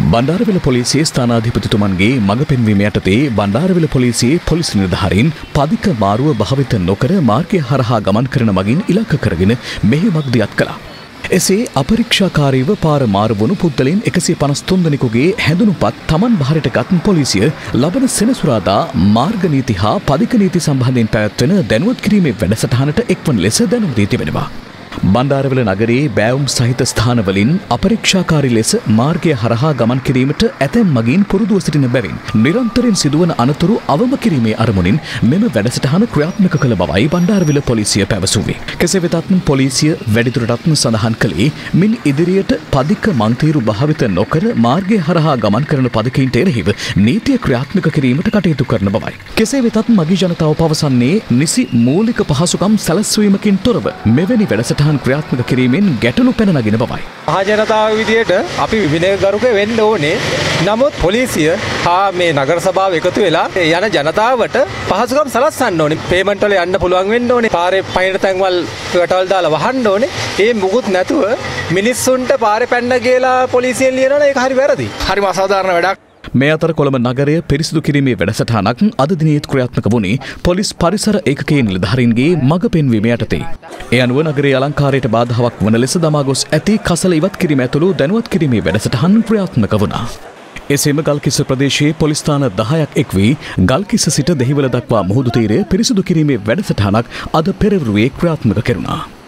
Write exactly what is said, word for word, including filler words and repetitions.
බණ්ඩාරවිල පොලිසියේ ස්ථානාධිපතිතුමන්ගේ මඟ පෙන්වීම යටතේ බණ්ඩාරවිල පොලිසියේ පොලිස් නිලධාරීන් පදික මාරුව භාවිත නොකර මාර්ගය හරහා ගමන් කරන මගින් ඉලක්ක කරගෙන මෙහෙයුමක් දියත් කළා. එසේ අපරීක්ෂාකාරීව පාර මාරු වුණු පුද්ගලයන් එකසිය පනස් තුන් දෙනෙකුගේ හැඳුනුපත් තමන් බහරට ගත් පොලිසිය ලබන සෙනසුරාදා මාර්ග නීති හා පදික නීති සම්බන්ධයෙන් පැවැත්වෙන දැනුවත් කිරීමේ වැඩසටහනට එක්වන ලෙස දැනුම් දී තිබෙනවා. බණ්ඩාරවිල නගරයේ බෑවුම් සහිත ස්ථානවලින් අපරීක්ෂාකාරී ලෙස මාර්ගය හරහා ගමන් කිරීමට ඇතැම් මගින් පුරුදුව සිටින බැවින් නිරන්තරයෙන් සිදුවන අනතුරු අවම කිරීමේ අරමුණින් මෙම වැඩසටහන ක්‍රියාත්මක කළ බවයි බණ්ඩාරවිල පොලිසිය පැවසුවේ. කෙසේ වෙතත් පොලිසිය වැඩිදුරටත් සඳහන් කළේ මින් ඉදිරියට පදික මන්තීරු භාවිත නොකර මාර්ගය හරහා ගමන් කරන පදිකයින්ට එරෙහිව නීතිය ක්‍රියාත්මක කිරීමට කටයුතු කරන බවයි. කෙසේ වෙතත් මගී ජනතාව පවසන්නේ නිසි මූලික පහසුකම් සැලැස්වීමකින් තොරව මෙවැනි වැඩසටහන ක්‍රියාත්මක කිරීමෙන් ගැටලු පැන නගින බවයි. මහ ජනතාව විදියට අපි විනයගරුක වෙන්න ඕනේ. නමුත් පොලිසිය හා මේ නගර සභාව එකතු වෙලා යන ජනතාවට පහසුකම් සලස්වන්න ඕනේ. පේමන්ට් වල යන්න පුළුවන් වෙන්න ඕනේ. පාරේ පයින් තැන්වල් රටවල් දාලා වහන්න ඕනේ. ඒ මුකුත් නැතුව මිනිස්සුන්ට පාරේ පැන්න කියලා පොලිසියෙන් ලියනවනේ ඒක හරි වැරදි. හරිම අසාධාරණ වැඩක්. මේ අතර කොළඹ නගරය පිරිසිදු කිරීමේ වැඩසටහනක් අද දිනේත් ක්‍රියාත්මක වුණේ පොලිස් පරිසර ඒකකයේ නිලධාරීන්ගේ මඟ පෙන්වීම යටතේ. ඒ අනුව නගරයේ අලංකාරයට බාධාවක් වන ලෙස දමා ගොස් ඇති කසල ඉවත් කිරීම ඇතුළු දැනුවත් කිරීමේ වැඩසටහන් ක්‍රියාත්මක වුණා. එසේම ගල්කිස්ස ප්‍රදේශයේ පොලිස් ස්ථාන දහයක් එක් වී ගල්කිස්ස සිට දෙහිවල දක්වා මුහුදු තීරය පිරිසිදු කිරීමේ වැඩසටහනක් අද පෙරවරුවේ ක්‍රියාත්මක කෙරුණා.